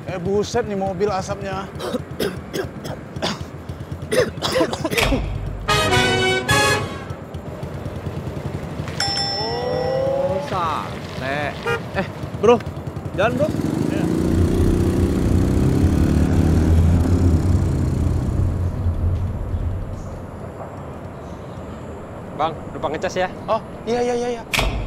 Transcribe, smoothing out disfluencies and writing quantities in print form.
Buset nih mobil asapnya. Oh, sate. Bro, jalan bro. Ya. Bang, lupa ngecas ya. Oh, iya.